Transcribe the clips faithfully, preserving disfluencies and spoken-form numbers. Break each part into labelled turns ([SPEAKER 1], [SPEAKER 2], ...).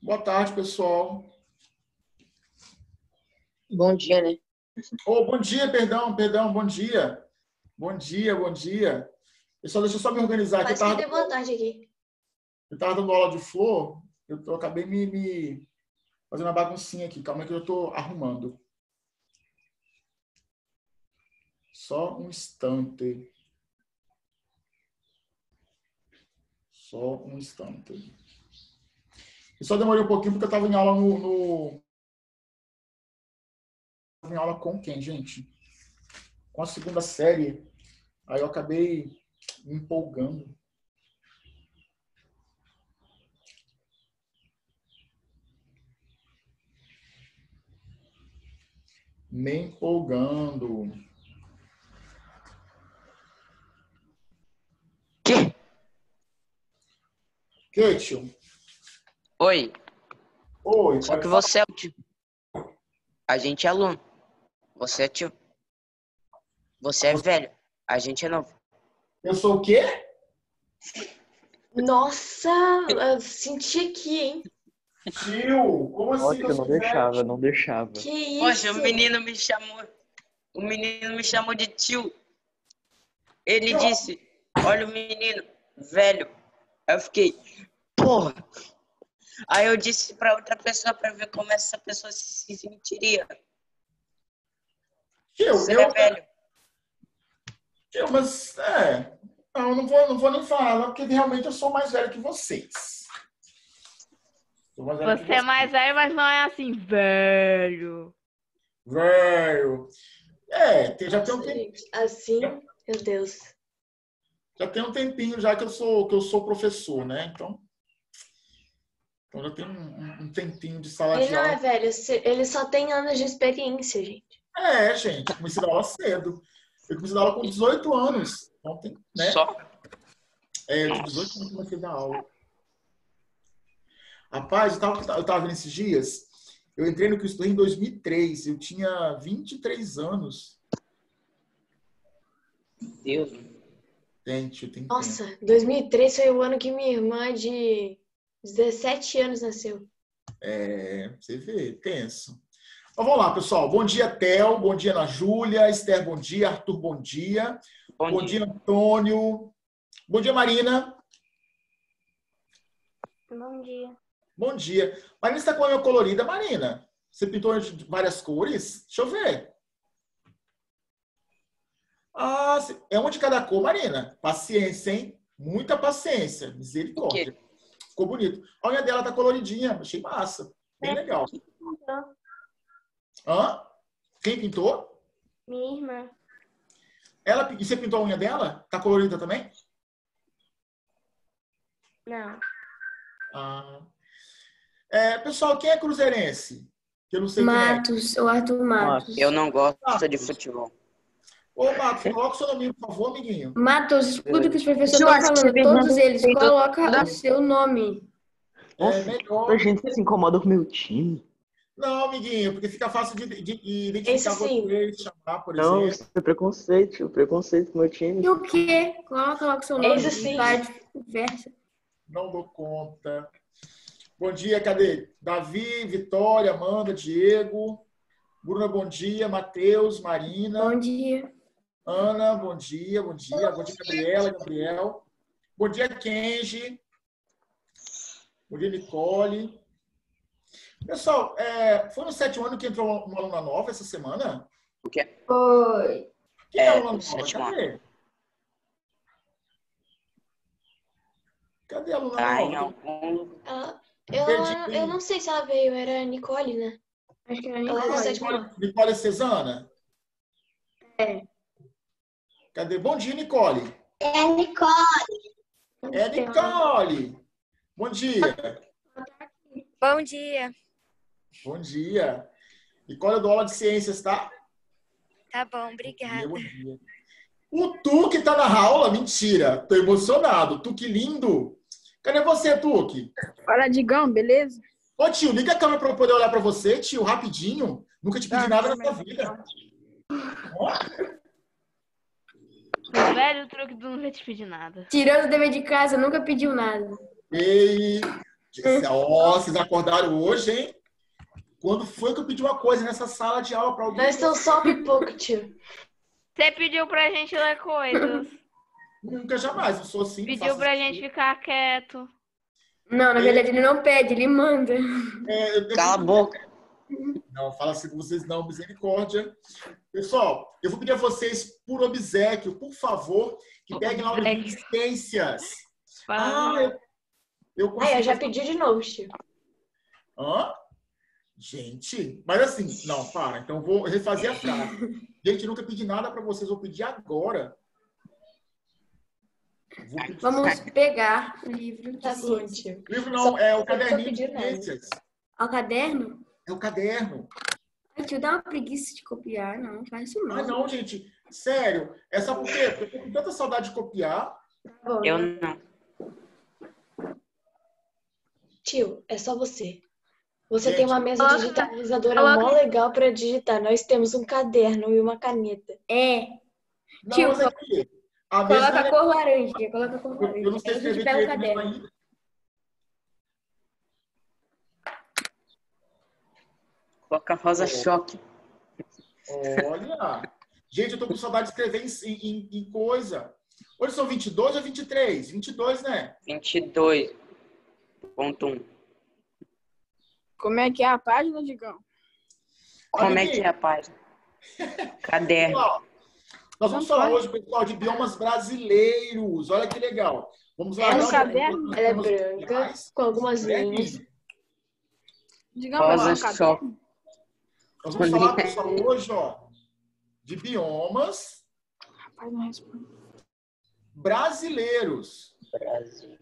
[SPEAKER 1] Boa tarde, pessoal.
[SPEAKER 2] Bom dia, né?
[SPEAKER 1] Oh, bom dia, perdão, perdão, bom dia. Bom dia, bom dia. Pessoal, deixa eu só me organizar aqui.
[SPEAKER 3] Quase que deu boa tarde aqui.
[SPEAKER 1] Eu estava dando aula de flor, eu, tô, eu acabei me, me fazendo uma baguncinha aqui. Calma aí que eu estou arrumando. Só um instante. Só um instante. Eu só demorei um pouquinho porque eu estava em aula no... no... em aula com quem, gente? Com a segunda série. Aí eu acabei me empolgando. Me empolgando.
[SPEAKER 2] Que?
[SPEAKER 1] Que, tio?
[SPEAKER 2] Oi.
[SPEAKER 1] Oi.
[SPEAKER 2] Só que você é o tio. A gente é aluno. Você é tio. Você é velho. A gente é novo.
[SPEAKER 1] Eu sou o quê?
[SPEAKER 3] Nossa, eu senti aqui, hein?
[SPEAKER 1] Tio, como assim?
[SPEAKER 4] Nossa,
[SPEAKER 1] eu
[SPEAKER 4] não
[SPEAKER 1] sou
[SPEAKER 4] deixava,
[SPEAKER 1] velho?
[SPEAKER 4] não deixava.
[SPEAKER 3] Que isso?
[SPEAKER 2] Poxa, o menino me chamou. O menino me chamou de tio. Ele
[SPEAKER 1] Tio.
[SPEAKER 2] disse, olha o menino, velho. Aí eu fiquei, porra. Aí eu disse pra outra pessoa pra ver como essa pessoa se sentiria.
[SPEAKER 1] Tio,
[SPEAKER 2] Você
[SPEAKER 1] eu...
[SPEAKER 2] é velho.
[SPEAKER 1] Tio, mas... É... Não, não vou, não vou nem falar, porque realmente eu sou mais velho que vocês. Sou mais velho que
[SPEAKER 5] Você é mais velho, mas não é assim, velho.
[SPEAKER 1] Velho. É, tem- já, tem um
[SPEAKER 3] Nossa,
[SPEAKER 1] tempinho,
[SPEAKER 3] gente, assim, meu Deus.
[SPEAKER 1] já tem um tempinho já que eu sou, que eu sou professor, né? Então, então já tem um, um tempinho de sala
[SPEAKER 3] Ele
[SPEAKER 1] de
[SPEAKER 3] não é
[SPEAKER 1] aula.
[SPEAKER 3] velho, ele só tem anos de experiência, gente.
[SPEAKER 1] É, gente, comecei a dar aula cedo. Eu comecei a dar aula com dezoito anos. Então tem, né?
[SPEAKER 2] Só.
[SPEAKER 1] É, eu tinha dezoito anos que comecei a dar aula. Rapaz, eu tava, eu tava vendo esses dias, eu entrei no Cristo Rei em dois mil e três, eu tinha vinte e três anos.
[SPEAKER 2] Deus.
[SPEAKER 1] Gente, eu tenho tempo.
[SPEAKER 3] Nossa, dois mil e três foi o ano que minha irmã de dezessete anos nasceu.
[SPEAKER 1] É, você vê, tenso. Então vamos lá, pessoal. Bom dia, Theo. Bom dia, Ana Júlia. Esther, bom dia. Arthur, bom dia.
[SPEAKER 2] Bom,
[SPEAKER 1] Bom
[SPEAKER 2] dia.
[SPEAKER 1] dia, Antônio. Bom dia, Marina.
[SPEAKER 5] Bom dia.
[SPEAKER 1] Bom dia. Marina está com a unha colorida, Marina. Você pintou de várias cores? Deixa eu ver. Ah, é uma de cada cor, Marina. Paciência, hein? Muita paciência. Misericórdia. Ficou bonito. A unha dela tá coloridinha. Achei massa. Bem legal. Hã? Quem pintou?
[SPEAKER 5] Minha irmã.
[SPEAKER 1] Ela, e você pintou a unha dela? Tá colorida também?
[SPEAKER 5] Não.
[SPEAKER 1] Ah. É, pessoal, quem é cruzeirense? Que eu não sei
[SPEAKER 6] Matos, o Arthur Matos.
[SPEAKER 2] Eu não gosto
[SPEAKER 1] Matos.
[SPEAKER 2] de futebol.
[SPEAKER 1] quem é. Ô, Matos, coloca o seu nome, por favor, amiguinho.
[SPEAKER 6] Matos, escuta o que os professores
[SPEAKER 2] Eu
[SPEAKER 6] estão
[SPEAKER 2] acho que
[SPEAKER 6] falando.
[SPEAKER 2] você
[SPEAKER 6] Todos
[SPEAKER 2] pergunta-
[SPEAKER 6] eles,
[SPEAKER 2] pergunta-
[SPEAKER 6] coloca o seu nome.
[SPEAKER 1] É
[SPEAKER 4] Nossa,
[SPEAKER 1] melhor.
[SPEAKER 4] a gente se incomoda com o meu time.
[SPEAKER 1] Não, amiguinho, porque fica fácil de, de- de identificar
[SPEAKER 3] Esse sim.
[SPEAKER 1] você, de chamar, por
[SPEAKER 4] Não,
[SPEAKER 1] exemplo.
[SPEAKER 4] isso é preconceito, preconceito com o meu time.
[SPEAKER 6] E o quê? Coloca logo o seu nome.
[SPEAKER 3] Esse sim.
[SPEAKER 6] Vai de conversa.
[SPEAKER 1] Não dou conta. Bom dia, cadê? Davi, Vitória, Amanda, Diego. Bruna, bom dia. Matheus, Marina.
[SPEAKER 6] Bom dia.
[SPEAKER 1] Ana, bom dia, bom dia. Bom dia, Gabriela, Gabriel. Bom dia, Kenji. Bom dia, Nicole. Pessoal, é, foi no sétimo ano que entrou uma aluna nova essa semana?
[SPEAKER 2] O quê?
[SPEAKER 6] Oi.
[SPEAKER 1] Quem é,
[SPEAKER 2] É,
[SPEAKER 1] a aluna
[SPEAKER 2] no
[SPEAKER 1] nova?
[SPEAKER 2] sétimo
[SPEAKER 1] Cadê? Cadê a aluna
[SPEAKER 2] Tá em
[SPEAKER 1] nova?
[SPEAKER 2] algum...
[SPEAKER 3] Ela, eu,
[SPEAKER 1] Perdi.
[SPEAKER 3] eu não sei se ela veio, era a Nicole, né?
[SPEAKER 6] Acho que era
[SPEAKER 3] Ela é do
[SPEAKER 6] Nicole.
[SPEAKER 3] sétimo ano.
[SPEAKER 1] Nicole, Nicole Cesana?
[SPEAKER 6] É.
[SPEAKER 1] Cadê? Bom dia, Nicole.
[SPEAKER 7] É a Nicole.
[SPEAKER 1] É Nicole. Bom dia.
[SPEAKER 7] Bom dia.
[SPEAKER 1] Bom dia. Nicole, eu dou aula de ciências, tá?
[SPEAKER 7] Tá bom,
[SPEAKER 1] Bom dia,
[SPEAKER 7] obrigada.
[SPEAKER 1] bom dia. O Tuque tá na aula? Mentira. Tô emocionado. Tuque lindo. Cadê você, Tuque?
[SPEAKER 8] Fala, Digão, beleza?
[SPEAKER 1] Ô, tio, liga a câmera pra eu poder olhar pra você, tio, rapidinho. Nunca te pedi
[SPEAKER 8] Tá,
[SPEAKER 1] nada
[SPEAKER 8] tá
[SPEAKER 1] nessa
[SPEAKER 8] bem.
[SPEAKER 1] vida. Ó,
[SPEAKER 5] O velho truque do não vai te pedir nada.
[SPEAKER 6] Tirando o dever de casa, nunca pediu nada.
[SPEAKER 1] ei, Ó, vocês acordaram hoje, hein? Quando foi que eu pedi uma coisa nessa sala de aula para alguém?
[SPEAKER 3] Nós estamos só pipoca, tio.
[SPEAKER 5] Você pediu pra gente ler coisas.
[SPEAKER 1] Nunca, jamais. Eu sou assim. não
[SPEAKER 5] Pediu
[SPEAKER 1] faço
[SPEAKER 5] pra
[SPEAKER 1] isso.
[SPEAKER 5] gente ficar quieto.
[SPEAKER 6] Não, na verdade ele não pede, ele manda.
[SPEAKER 1] É, eu- eu-
[SPEAKER 2] Cala a boca.
[SPEAKER 1] Não, fala assim com vocês não, misericórdia. Pessoal, eu vou pedir a vocês, por obséquio, por favor, que peguem lá o livro de ciências. Ah,
[SPEAKER 5] Fala.
[SPEAKER 1] eu, eu
[SPEAKER 3] Ai,
[SPEAKER 1] consegui
[SPEAKER 3] eu já
[SPEAKER 1] fazer-
[SPEAKER 3] pedi de novo, tio.
[SPEAKER 1] Hã? Gente, mas assim, não, para. Então vou refazer a frase. Gente, eu nunca pedi nada para vocês, vou pedir agora. Vou pedir.
[SPEAKER 6] Vamos pegar o livro de
[SPEAKER 3] Tá bom,
[SPEAKER 6] ciências.
[SPEAKER 3] tio.
[SPEAKER 1] Livro não,
[SPEAKER 3] Só-
[SPEAKER 1] é o
[SPEAKER 3] só que eu
[SPEAKER 1] caderninho
[SPEAKER 3] pedi
[SPEAKER 1] de
[SPEAKER 3] nada.
[SPEAKER 1] ciências.
[SPEAKER 6] Ao caderno?
[SPEAKER 1] É o caderno.
[SPEAKER 6] Ai, tio, dá uma preguiça de copiar. Não, não faz isso não.
[SPEAKER 1] Ah, não, gente. Sério. É só por quê? Porque eu tô com tanta saudade de copiar.
[SPEAKER 6] Tá bom,
[SPEAKER 2] Eu
[SPEAKER 6] né?
[SPEAKER 2] não.
[SPEAKER 3] Tio, é só você. Você
[SPEAKER 1] Gente,
[SPEAKER 3] tem uma mesa
[SPEAKER 6] coloca-
[SPEAKER 3] digitalizadora
[SPEAKER 6] coloca-
[SPEAKER 3] mó legal pra digitar. Nós temos um caderno e uma caneta.
[SPEAKER 6] É,
[SPEAKER 1] Não,
[SPEAKER 6] Tio,
[SPEAKER 1] mas aqui. A mesa
[SPEAKER 6] coloca a
[SPEAKER 1] é-
[SPEAKER 6] cor laranja. Coloca a cor
[SPEAKER 1] eu,
[SPEAKER 6] laranja.
[SPEAKER 1] eu não sei
[SPEAKER 6] Aí a gente
[SPEAKER 1] escrever
[SPEAKER 6] pega o
[SPEAKER 1] direito mesmo
[SPEAKER 6] caderno.
[SPEAKER 1] ainda.
[SPEAKER 2] Coloca rosa choque.
[SPEAKER 1] Olha. Gente, eu tô com saudade de escrever em, em, em coisa. Hoje são vinte e dois ou vinte e três? vinte e dois, né?
[SPEAKER 2] vinte e dois ponto um.
[SPEAKER 8] Como é que é a página, Digão?
[SPEAKER 2] Como é que é a página? Caderno.
[SPEAKER 1] Pessoal, nós vamos falar hoje, pessoal, de biomas brasileiros. Olha que legal. Vamos lá.
[SPEAKER 3] É no
[SPEAKER 1] dar um-
[SPEAKER 8] caderno?
[SPEAKER 3] Ela é
[SPEAKER 1] nós temos
[SPEAKER 3] branca,
[SPEAKER 1] mais.
[SPEAKER 3] com algumas
[SPEAKER 1] É,
[SPEAKER 3] linhas.
[SPEAKER 8] Digão, vai
[SPEAKER 2] Rosa
[SPEAKER 8] lá, cadê?
[SPEAKER 2] choque.
[SPEAKER 1] Nós vamos falar, pessoal, hoje, ó, de biomas
[SPEAKER 8] Rapaz, não responde.
[SPEAKER 1] brasileiros.
[SPEAKER 2] Brasil.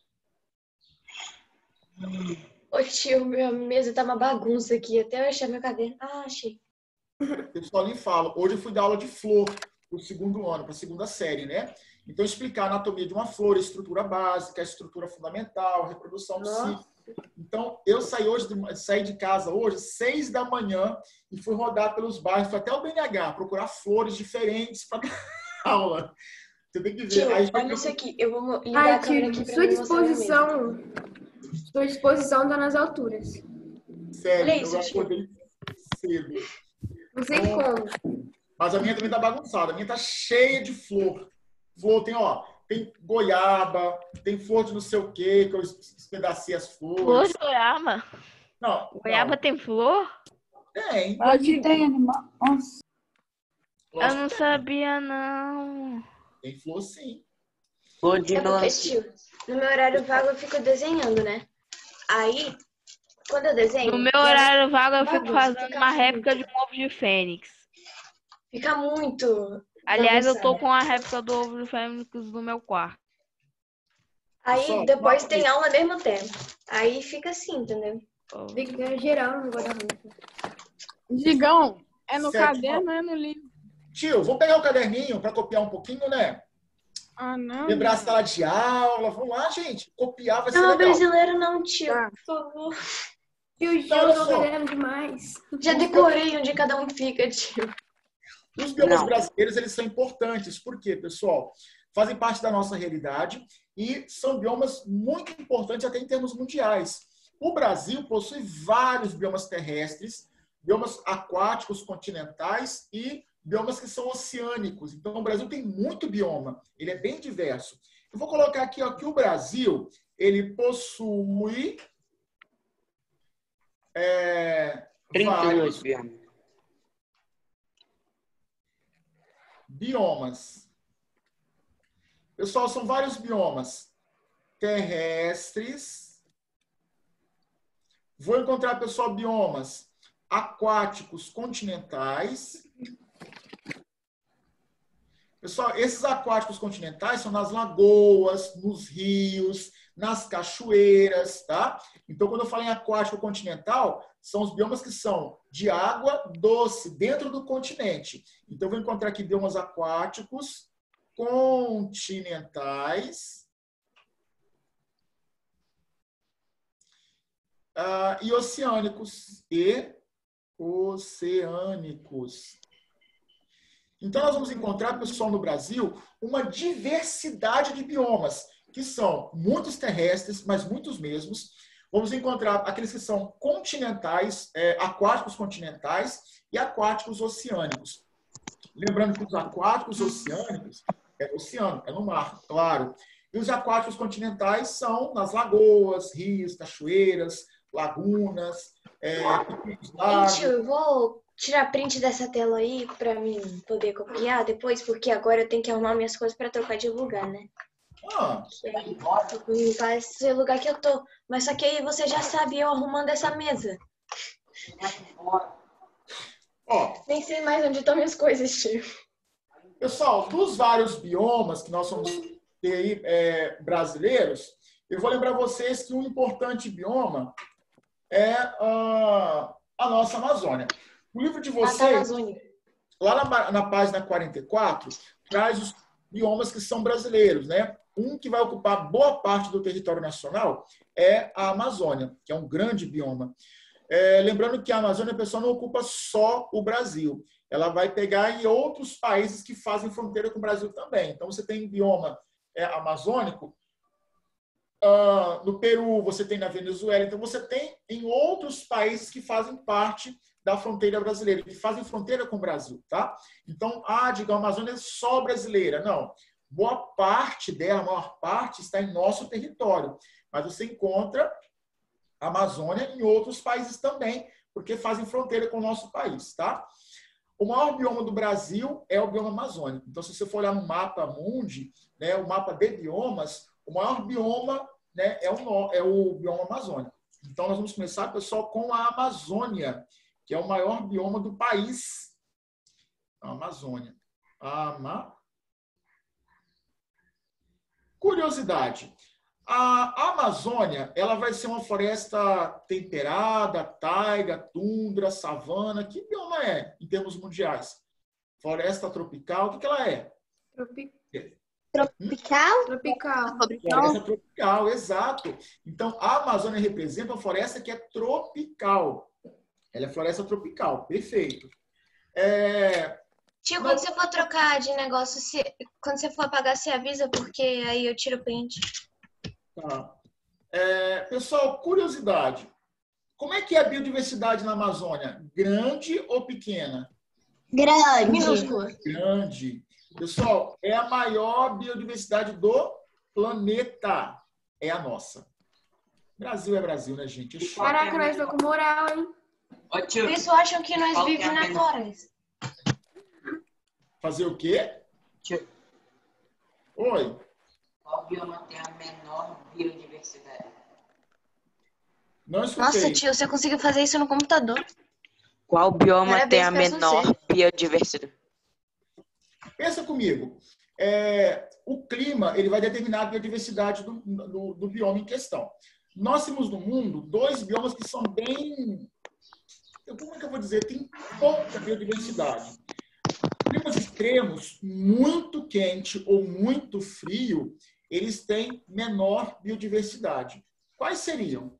[SPEAKER 3] Ô tio, minha mesa tá uma bagunça aqui. Até eu achar meu caderno. Ah, achei.
[SPEAKER 1] O pessoal nem fala. Hoje eu fui dar aula de flor para o segundo ano, para a segunda série, né? Então, explicar a anatomia de uma flor, a estrutura básica, a estrutura fundamental, a reprodução do ciclo. Então, eu saí hoje, de- saí de casa hoje, seis da manhã, e fui rodar pelos bairros, fui até o B N H, procurar flores diferentes para dar aula. Você tem que ver.
[SPEAKER 3] Tio,
[SPEAKER 1] Aí,
[SPEAKER 3] olha isso aqui. Eu vou ligar a
[SPEAKER 6] Ai,
[SPEAKER 3] câmera
[SPEAKER 6] tio,
[SPEAKER 3] aqui pra
[SPEAKER 6] sua
[SPEAKER 3] mim mostrar minha mesa.
[SPEAKER 6] disposição. Sua disposição tá nas alturas.
[SPEAKER 1] sério,
[SPEAKER 3] Olha isso,
[SPEAKER 1] eu
[SPEAKER 3] tio.
[SPEAKER 1] acordei cedo.
[SPEAKER 6] Não sei como.
[SPEAKER 1] Mas a minha também tá bagunçada. A minha tá cheia de flor. Flor tem, ó, tem goiaba, tem flor de não sei o quê, que eu espedacei as
[SPEAKER 5] Flor
[SPEAKER 1] flores.
[SPEAKER 5] de goiaba?
[SPEAKER 1] Não,
[SPEAKER 5] Goiaba
[SPEAKER 1] não,
[SPEAKER 5] tem flor?
[SPEAKER 1] tem.
[SPEAKER 8] Aqui tem animal. Nossa.
[SPEAKER 5] Eu não sabia, não.
[SPEAKER 1] Tem flor sim.
[SPEAKER 2] Flor de
[SPEAKER 3] É porque,
[SPEAKER 2] melancia.
[SPEAKER 3] tio, no meu horário vago eu fico desenhando, né? Aí, quando eu desenho,
[SPEAKER 5] No meu
[SPEAKER 3] eu-
[SPEAKER 5] horário vago eu fico
[SPEAKER 3] Bagunça,
[SPEAKER 5] fazendo
[SPEAKER 3] fica
[SPEAKER 5] uma
[SPEAKER 3] muito.
[SPEAKER 5] réplica de um ovo de fênix.
[SPEAKER 3] fica muito.
[SPEAKER 5] Aliás, eu tô
[SPEAKER 3] bagunçado.
[SPEAKER 5] com a réplica do ovo de fênix no meu quarto.
[SPEAKER 3] Aí
[SPEAKER 1] Pessoal,
[SPEAKER 3] depois
[SPEAKER 1] uma
[SPEAKER 3] tem
[SPEAKER 1] coisa-
[SPEAKER 3] aula ao mesmo tempo. Aí fica assim, entendeu?
[SPEAKER 5] Ó.
[SPEAKER 6] Fica geral no guarda-roupa.
[SPEAKER 8] Digão, é no
[SPEAKER 1] Certo.
[SPEAKER 8] caderno ou é no livro?
[SPEAKER 1] Tio, vou pegar o caderninho para copiar um pouquinho, né?
[SPEAKER 8] Ah, não.
[SPEAKER 1] Lembrar a sala de aula. Vamos lá, gente. Copiar vai ser
[SPEAKER 3] Não,
[SPEAKER 1] legal.
[SPEAKER 3] brasileiro não, tio.
[SPEAKER 8] Tá.
[SPEAKER 3] Por favor.
[SPEAKER 6] Tio,
[SPEAKER 1] Então, olha
[SPEAKER 6] eu tô
[SPEAKER 1] só.
[SPEAKER 6] querendo demais.
[SPEAKER 3] Já decorei onde cada um fica, tio.
[SPEAKER 1] Os biomas
[SPEAKER 2] Não.
[SPEAKER 1] brasileiros, eles são importantes. Por quê, pessoal? Fazem parte da nossa realidade e são biomas muito importantes até em termos mundiais. O Brasil possui vários biomas terrestres, biomas aquáticos continentais e biomas que são oceânicos. Então, o Brasil tem muito bioma. Ele é bem diverso. Eu vou colocar aqui ó, que o Brasil, ele possui é,
[SPEAKER 2] trinta e
[SPEAKER 1] vários
[SPEAKER 2] dois biomas.
[SPEAKER 1] biomas. Pessoal, são vários biomas terrestres. Vou encontrar, pessoal, biomas aquáticos continentais. Pessoal, esses aquáticos continentais são nas lagoas, nos rios, nas cachoeiras, tá? Então, quando eu falo em aquático continental, são os biomas que são de água doce, dentro do continente. Então, eu vou encontrar aqui biomas aquáticos continentais uh, e oceânicos. E oceânicos. Então, nós vamos encontrar, pessoal, no Brasil, uma diversidade de biomas, que são muitos terrestres, mas muitos mesmos. vamos encontrar aqueles que são continentais, é, aquáticos continentais e aquáticos oceânicos. Lembrando que os aquáticos oceânicos é no oceano, é no mar, claro. E os aquáticos continentais são nas lagoas, rios, cachoeiras, lagunas, é, pequenos lagos.
[SPEAKER 3] Gente, eu vou tirar print dessa tela aí pra mim poder copiar depois, porque agora eu tenho que arrumar minhas coisas pra trocar de lugar, né?
[SPEAKER 1] Ah,
[SPEAKER 3] Tô com limpar esse lugar que eu tô. Mas só que aí você já sabe eu arrumando essa mesa.
[SPEAKER 1] ó,
[SPEAKER 3] Nem sei mais onde estão minhas coisas, tio.
[SPEAKER 1] pessoal, dos vários biomas que nós vamos ter aí, é, brasileiros, eu vou lembrar vocês que um importante bioma é a, a nossa Amazônia. O livro de
[SPEAKER 3] Mata
[SPEAKER 1] vocês,
[SPEAKER 3] Amazônia.
[SPEAKER 1] lá na, na página quarenta e quatro, traz os biomas que são brasileiros, né? Um que vai ocupar boa parte do território nacional é a Amazônia, que é um grande bioma. É, lembrando que a Amazônia, pessoal, não ocupa só o Brasil. Ela vai pegar em outros países que fazem fronteira com o Brasil também. Então, você tem bioma é, amazônico, uh, no Peru, você tem na Venezuela. Então, você tem em outros países que fazem parte da fronteira brasileira, que fazem fronteira com o Brasil, tá? Então, ah, diga, a Amazônia é só brasileira. Não. Boa parte dela, a maior parte, está em nosso território. Mas você encontra a Amazônia em outros países também, porque fazem fronteira com o nosso país, tá? O maior bioma do Brasil é o bioma amazônico. Então, se você for olhar no mapa mundi, né, o mapa de biomas, o maior bioma, né, é, o, é o bioma amazônico. Então, nós vamos começar, pessoal, com a Amazônia, que é o maior bioma do país. A Amazônia. Ama... Curiosidade. A Amazônia, ela vai ser uma floresta temperada, taiga, tundra, savana. Que bioma é, em termos mundiais? Floresta tropical, o que, que ela é?
[SPEAKER 6] Tropi-
[SPEAKER 7] Tropical?
[SPEAKER 6] Tropical.
[SPEAKER 1] Floresta tropical, exato. Então, a Amazônia representa uma floresta que é tropical. Ela é floresta tropical, perfeito. É...
[SPEAKER 3] Tio, quando você for trocar de negócio, se... quando você for pagar, você avisa, porque aí eu tiro o print.
[SPEAKER 1] Tá. É, pessoal, curiosidade. Como é que é a biodiversidade na Amazônia? Grande ou pequena?
[SPEAKER 7] Grande.
[SPEAKER 3] Minúscula.
[SPEAKER 1] Grande. Pessoal, é a maior biodiversidade do planeta. É a nossa. Brasil é Brasil, né, gente? É chato.
[SPEAKER 6] Caraca, nós estamos com moral, hein?
[SPEAKER 2] Ô, tio,
[SPEAKER 3] Por isso acham que nós
[SPEAKER 2] Qual que é
[SPEAKER 3] vivemos
[SPEAKER 2] a
[SPEAKER 3] na
[SPEAKER 2] melhor?
[SPEAKER 3] floresta.
[SPEAKER 1] Fazer o quê?
[SPEAKER 2] tio,
[SPEAKER 1] Oi.
[SPEAKER 2] qual bioma tem a menor biodiversidade?
[SPEAKER 1] Não escutei.
[SPEAKER 3] Nossa, tio, você conseguiu fazer isso no computador?
[SPEAKER 2] Qual bioma
[SPEAKER 3] Parabéns
[SPEAKER 2] tem a
[SPEAKER 3] pra
[SPEAKER 2] menor
[SPEAKER 3] você.
[SPEAKER 2] biodiversidade?
[SPEAKER 1] Pensa comigo. É, o clima ele vai determinar a biodiversidade do, do, do bioma em questão. Nós temos no mundo dois biomas que são bem... Como é que eu vou dizer? Tem pouca biodiversidade. Climas extremos, muito quente ou muito frio, eles têm menor biodiversidade. Quais seriam?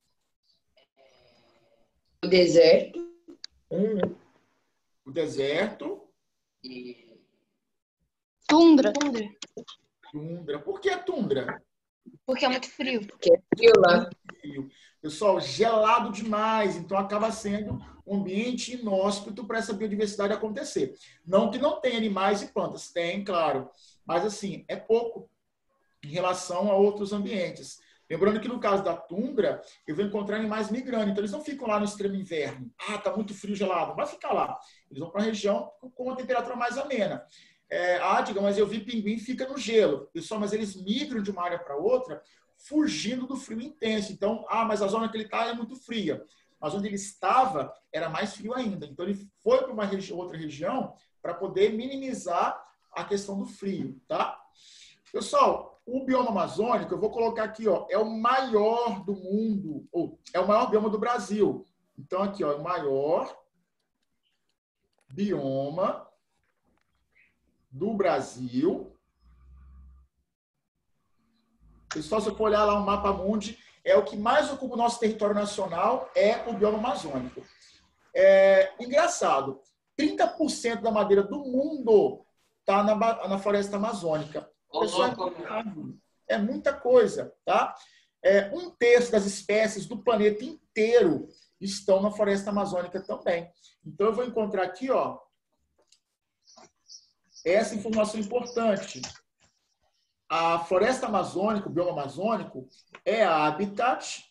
[SPEAKER 2] O deserto
[SPEAKER 1] Um, o deserto,
[SPEAKER 2] e
[SPEAKER 3] Tundra. Tundra.
[SPEAKER 1] tundra. Por que tundra?
[SPEAKER 3] Porque é muito frio.
[SPEAKER 2] frio lá.
[SPEAKER 1] Frio. Pessoal, gelado demais, então acaba sendo um ambiente inóspito para essa biodiversidade acontecer. Não que não tenha animais e plantas, tem, claro, mas assim, é pouco em relação a outros ambientes. Lembrando que no caso da tundra, eu vou encontrar animais migrando, então eles não ficam lá no extremo inverno. Ah, tá muito frio, gelado, não vai ficar lá. Eles vão para a região com uma temperatura mais amena. É, ah, diga, mas eu vi pinguim fica no gelo. Pessoal, mas eles migram de uma área para outra, fugindo do frio intenso. Então, ah, mas a zona que ele está é muito fria. Mas onde ele estava era mais frio ainda. Então, ele foi para uma regi- outra região para poder minimizar a questão do frio, tá? Pessoal, o bioma amazônico, eu vou colocar aqui, ó, é o maior do mundo, ou é o maior bioma do Brasil. Então, aqui, ó, é o maior bioma do Brasil. Pessoal, se eu for olhar lá o mapa mundi, é o que mais ocupa o nosso território nacional, é o bioma amazônico. É engraçado, trinta por cento da madeira do mundo está na, ba- na floresta amazônica.
[SPEAKER 2] Ô,
[SPEAKER 1] Pessoal,
[SPEAKER 2] louco,
[SPEAKER 1] é muita coisa, tá? É, um terço das espécies do planeta inteiro estão na floresta amazônica também. Então, eu vou encontrar aqui, ó, essa informação importante. A floresta amazônica, o bioma amazônico, é habitat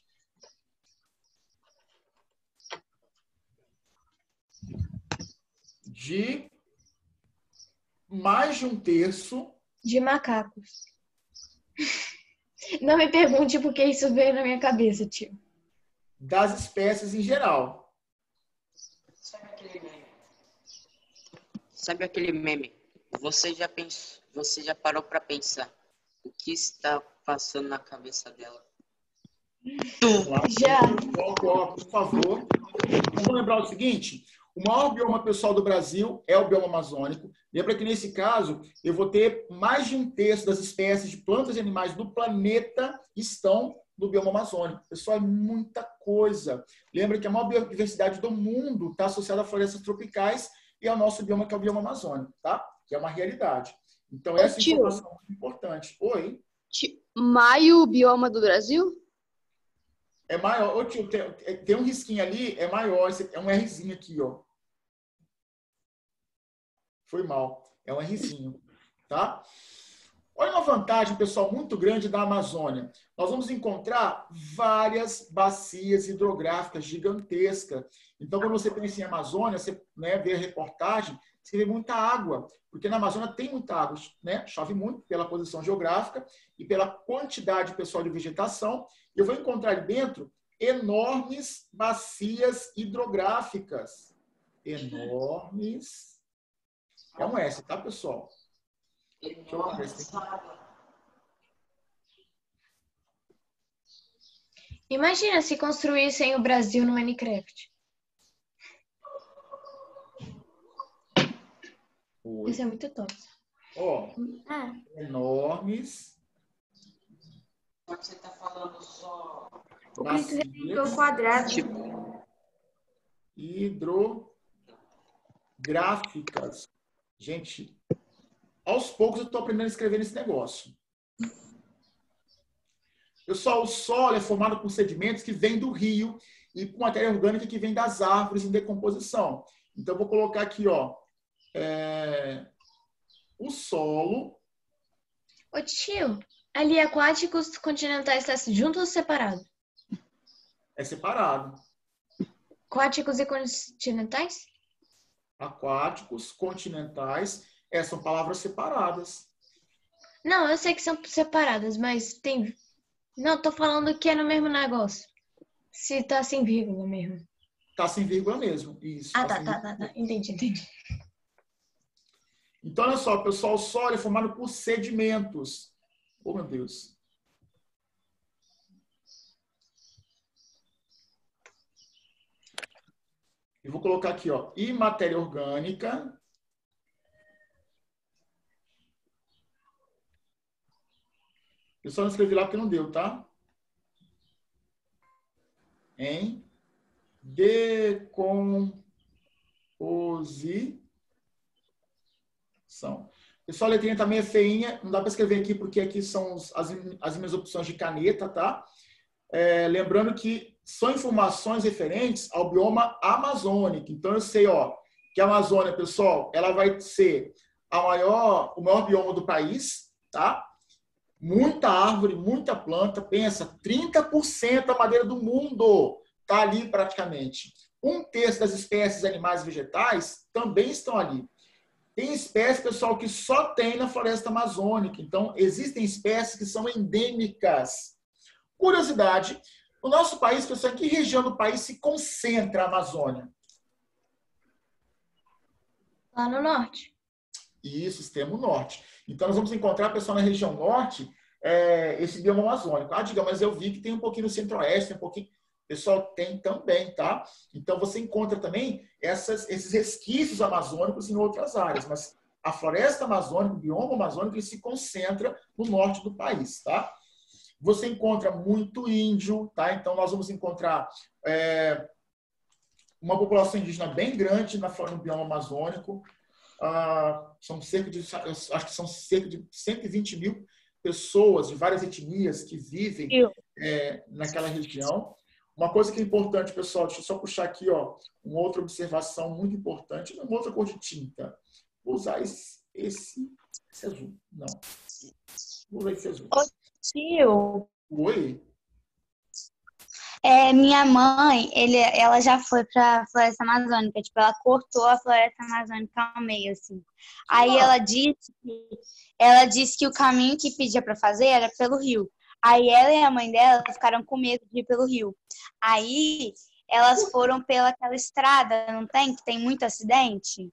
[SPEAKER 1] de mais de um terço
[SPEAKER 3] De macacos. Não me pergunte por que isso veio na minha cabeça, tio.
[SPEAKER 1] das espécies em geral.
[SPEAKER 2] Sabe aquele meme? Sabe aquele meme? Você já pensou, você já parou para pensar o que está passando na cabeça dela?
[SPEAKER 3] Já.
[SPEAKER 1] Por favor. Vamos lembrar o seguinte: o maior bioma pessoal do Brasil é o bioma amazônico. Lembra que, nesse caso, eu vou ter mais de um terço das espécies de plantas e animais do planeta estão no bioma amazônico. Pessoal, é muita coisa. Lembra que a maior biodiversidade do mundo está associada a florestas tropicais e ao nosso bioma, que é o bioma amazônico, tá? Que é uma realidade. Então, essa
[SPEAKER 9] tio.
[SPEAKER 1] informação é muito importante. Oi?
[SPEAKER 9] Ti- Maio, bioma do Brasil?
[SPEAKER 1] É maior. Ô, tio, tem, tem um risquinho ali, é maior. Esse é um Rzinho aqui, ó. Foi mal. É um Rzinho, tá? Olha uma vantagem, pessoal, muito grande da Amazônia. Nós vamos encontrar várias bacias hidrográficas gigantescas. Então, quando você pensa em Amazônia, você, né, vê a reportagem, você vê muita água, porque na Amazônia tem muita água, né? Chove muito pela posição geográfica e pela quantidade, pessoal, de vegetação. Eu vou encontrar ali dentro enormes bacias hidrográficas. Enormes. É um S, tá, pessoal? Deixa eu ver se tem...
[SPEAKER 3] Imagina se construíssem o Brasil no Minecraft.
[SPEAKER 1] Oi.
[SPEAKER 3] Isso é muito top.
[SPEAKER 1] Ó,
[SPEAKER 3] Ah,
[SPEAKER 1] enormes
[SPEAKER 2] Só que você tá falando só.
[SPEAKER 6] O Cristo
[SPEAKER 1] bacias
[SPEAKER 6] Redentor quadrado.
[SPEAKER 1] hidrográficas. Gente, aos poucos eu estou aprendendo a escrever nesse negócio. Pessoal, o solo é formado por sedimentos que vêm do rio e com matéria orgânica que vem das árvores em decomposição. Então, eu vou colocar aqui, ó, é, o solo.
[SPEAKER 3] ô tio, ali aquáticos continentais está junto ou separado?
[SPEAKER 1] É separado.
[SPEAKER 3] Aquáticos e continentais?
[SPEAKER 1] Aquáticos, continentais, é, são palavras separadas.
[SPEAKER 3] Não, eu sei que são separadas, mas tem... Não, tô falando que é no mesmo negócio. Se tá sem vírgula mesmo.
[SPEAKER 1] Tá sem vírgula mesmo. Isso.
[SPEAKER 3] Ah, tá,
[SPEAKER 1] sem
[SPEAKER 3] tá,
[SPEAKER 1] vírgula.
[SPEAKER 3] tá, tá. Entendi, entendi.
[SPEAKER 1] Então, olha só, pessoal, o solo é formado por sedimentos. Oh, meu Deus. Eu vou colocar aqui, ó, e matéria orgânica. Eu só não escrevi lá porque não deu, tá? Em decomposição. Pessoal, a letrinha também é feinha. Não dá para escrever aqui porque aqui são os, as, as minhas opções de caneta, tá? É, lembrando que são informações referentes ao bioma amazônico. Então, eu sei, ó, que a Amazônia, pessoal, ela vai ser a maior, o maior bioma do país, tá? Muita árvore, muita planta. Pensa, trinta por cento da madeira do mundo está ali praticamente. Um terço das espécies animais e vegetais também estão ali. Tem espécies, pessoal, que só tem na floresta amazônica. Então, existem espécies que são endêmicas. Curiosidade, o nosso país, pessoal, em que região do país se concentra a Amazônia?
[SPEAKER 3] Lá no norte.
[SPEAKER 1] Isso, extremo norte. Então, nós vamos encontrar, pessoal, na região norte, é, esse bioma amazônico. Ah, diga, mas eu vi que tem um pouquinho no centro-oeste, tem um pouquinho... Pessoal, tem também, tá? Então, você encontra também essas, esses resquícios amazônicos em outras áreas, mas a floresta amazônica, o bioma amazônico, ele se concentra no norte do país, tá? Você encontra muito índio, tá? Então, nós vamos encontrar é, uma população indígena bem grande na, no bioma amazônico. Ah, são cerca de, eu acho que são cerca de cento e vinte mil pessoas de várias etnias que vivem é, naquela região. Uma coisa que é importante, pessoal, deixa eu só puxar aqui, ó, uma outra observação muito importante, uma outra cor de tinta. Vou usar esse, esse, esse azul. Não. Vou usar esse azul.
[SPEAKER 7] Ô, tio,
[SPEAKER 1] Oi?
[SPEAKER 7] é, minha mãe, ele, ela já foi pra Floresta Amazônica. Tipo, ela cortou a Floresta Amazônica ao meio, assim. Aí
[SPEAKER 1] Ah.
[SPEAKER 7] ela disse, que, ela disse que o caminho que pedia pra fazer era pelo rio. Aí ela e a mãe dela ficaram com medo de ir pelo rio. Aí elas foram pelaquela estrada, não tem? Que tem muito acidente.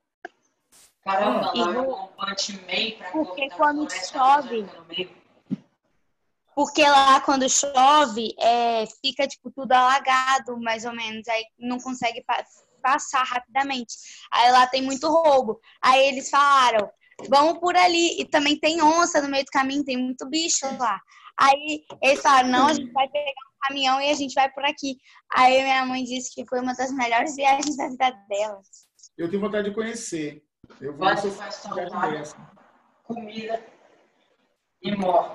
[SPEAKER 2] Caramba,
[SPEAKER 7] E
[SPEAKER 2] lá
[SPEAKER 7] no-
[SPEAKER 2] um punch meio pra
[SPEAKER 7] Porque
[SPEAKER 2] cortar a
[SPEAKER 7] quando
[SPEAKER 2] floresta
[SPEAKER 7] chove-
[SPEAKER 2] amazônica no meio.
[SPEAKER 7] Porque lá, quando chove, é, fica, tipo, tudo alagado, mais ou menos. Aí não consegue pa- passar rapidamente. Aí lá tem muito roubo. Aí eles falaram, vamos por ali. E também tem onça no meio do caminho, tem muito bicho lá. Aí eles falaram, não, a gente vai pegar um caminhão e a gente vai por aqui. Aí minha mãe disse que foi uma das melhores viagens da vida dela.
[SPEAKER 1] Eu tenho vontade de conhecer. Eu vou
[SPEAKER 2] Quase
[SPEAKER 1] ver se eu
[SPEAKER 2] faz
[SPEAKER 1] faço uma viagem
[SPEAKER 2] saudade,
[SPEAKER 1] dessa.
[SPEAKER 2] comida e morre.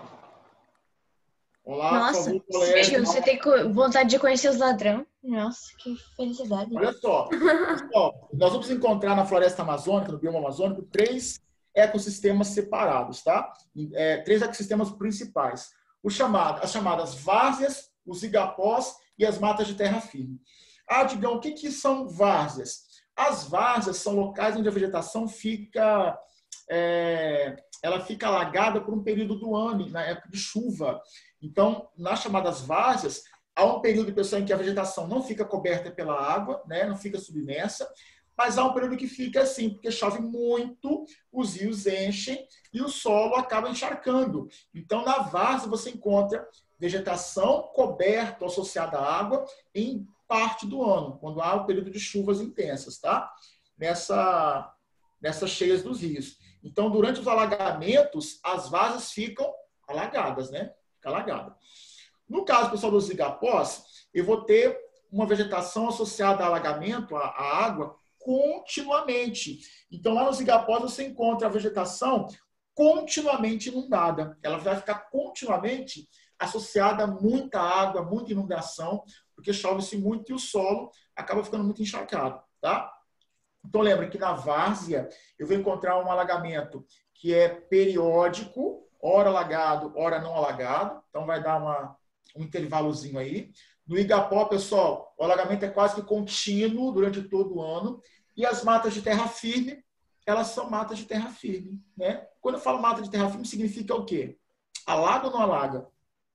[SPEAKER 1] Olá, por
[SPEAKER 3] Nossa,
[SPEAKER 1] favor, colega.
[SPEAKER 3] tio, você tem co- vontade de conhecer os ladrão? Nossa, que felicidade.
[SPEAKER 1] Olha só, pessoal, nós vamos encontrar na floresta amazônica, no bioma amazônico, três ecossistemas separados, tá? É, três ecossistemas principais. O chamado, as chamadas várzeas, os igapós e as matas de terra firme. Ah, Digão, o que, que são várzeas? As várzeas são locais onde a vegetação fica, é, ela fica alagada por um período do ano, na época de chuva. Então, nas chamadas várzeas, há um período, pessoal, em que a vegetação não fica coberta pela água, né, não fica submersa, mas há um período que fica assim, porque chove muito, os rios enchem e o solo acaba encharcando. Então, na várzea, você encontra vegetação coberta, associada à água, em parte do ano, quando há o período de chuvas intensas, tá? Nessa, nessas cheias dos rios. Então, durante os alagamentos, as várzeas ficam alagadas, né? Fica alagada. No caso, pessoal, dos igapós, eu vou ter uma vegetação associada a alagamento, à, à água, continuamente. Então, lá nos igapós, você encontra a vegetação continuamente inundada. Ela vai ficar continuamente associada a muita água, muita inundação, porque chove-se muito e o solo acaba ficando muito encharcado, tá? Então, lembra que na várzea eu vou encontrar um alagamento que é periódico, ora alagado, ora não alagado. Então, vai dar uma, um intervalozinho aí. No igapó, pessoal, o alagamento é quase que contínuo durante todo o ano. E as matas de terra firme, elas são matas de terra firme, né? Quando eu falo mata de terra firme, significa o quê? Alaga ou não alaga?